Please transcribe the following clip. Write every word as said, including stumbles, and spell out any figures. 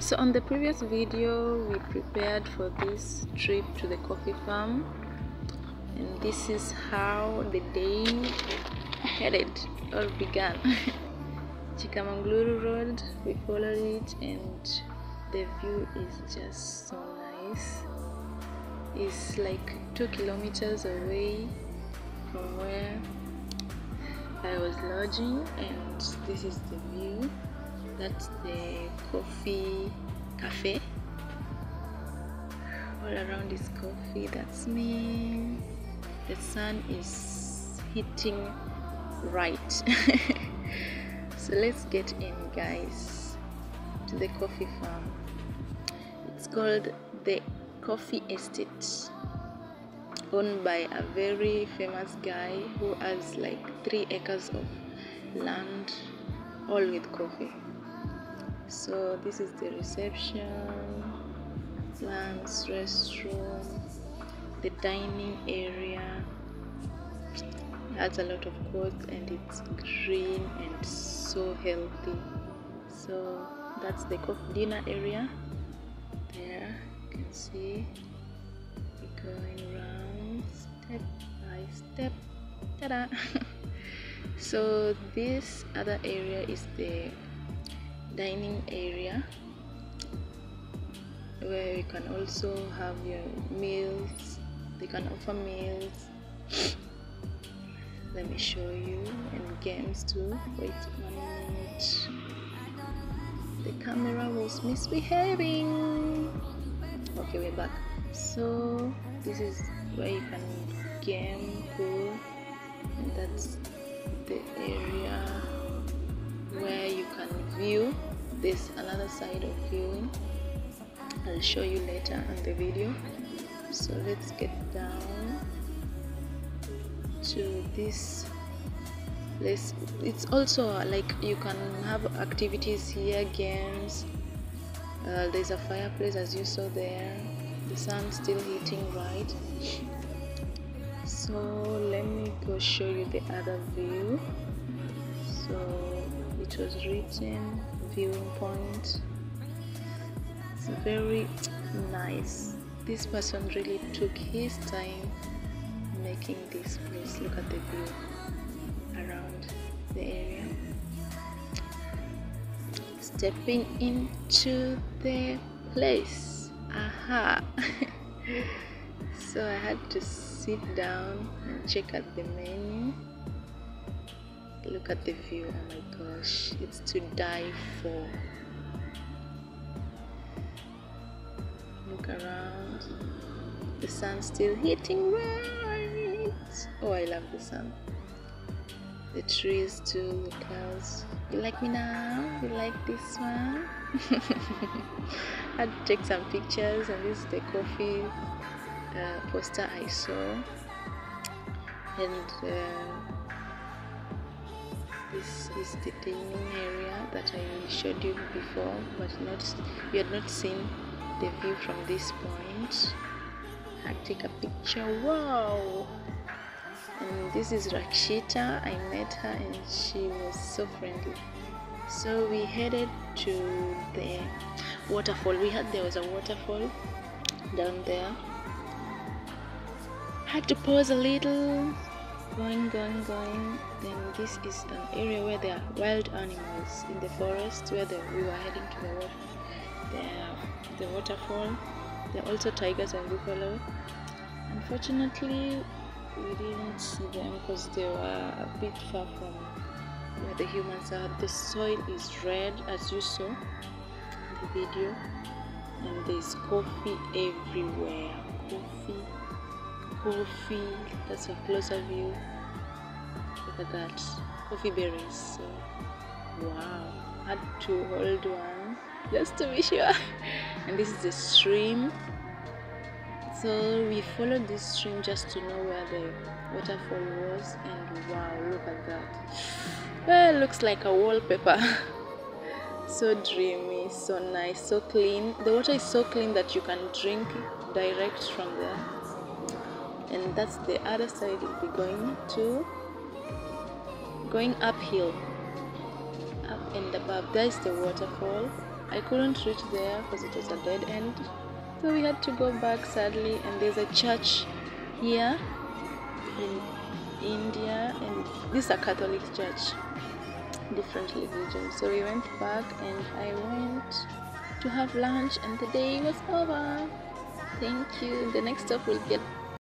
So on the previous video we prepared for this trip to the coffee farm, and this is how the day headed or began. Chikamangluru Road, we followed it, and the view is just so nice. It's like two kilometers away from where I was lodging, and this is the view. That's the coffee cafe. All around is coffee. That's me. The sun is hitting right. So let's get in, guys, to the coffee farm. It's called the Coffee Estate, owned by a very famous guy who has like three acres of land, all with coffee. So this is the reception, plants, restroom, the dining area. It has a lot of quotes and it's green and so healthy. So that's the coffee dinner area. There you can see we're going around step by step. Ta-da! So this other area is the dining area, where you can also have your meals. They can offer meals. Let me show you, and games too. Wait one minute. The camera was misbehaving. Okay, we're back. So this is where you can game, pool, and that's the area where you can view. There's another side of viewing. I'll show you later on the video. So let's get down to this place. It's also like you can have activities here, games. Uh, there's a fireplace as you saw there. The sun's still hitting right. So let me go show you the other view. So it was written viewing point. It's very nice. This person really took his time making this place. Look at the view around the area. Stepping into the place. Aha! So I had to sit down and check out the menu. Look at the view. Oh my gosh, it's to die for. Look around. The sun's still hitting right. Oh, I love the sun. The trees too, the clouds. You like me now? You like this one? I had to take some pictures, and this is the coffee uh, poster I saw. And uh, this is the dining area that I showed you before, but not you had not seen the view from this point. I take a picture. Wow! And this is Rakshita. I met her and she was so friendly. So we headed to the waterfall. We heard there was a waterfall down there. Had to pause a little. Going, going, going. Then this is an area where there are wild animals in the forest, where the, we were heading to the water. The, the waterfall. There are also tigers and buffalo. Unfortunately, we didn't see them because they were a bit far from where the humans are. The soil is red, as you saw in the video, and there's coffee everywhere. Coffee, coffee. That's a closer view. Look at that, coffee berries. So, wow, had to hold one just to be sure. And this is the stream. So we followed this stream just to know where the waterfall was, and wow, look at that. Well, it looks like a wallpaper. So dreamy, so nice, so clean. The water is so clean that you can drink direct from there. And that's the other side we'll be going to. Going uphill, up and above. There's the waterfall. I couldn't reach there because it was a dead end, so we had to go back sadly. And there's a church here in India, and this is a Catholic church, different religion. So we went back and I went to have lunch, and the day was over. Thank you. The next stop will get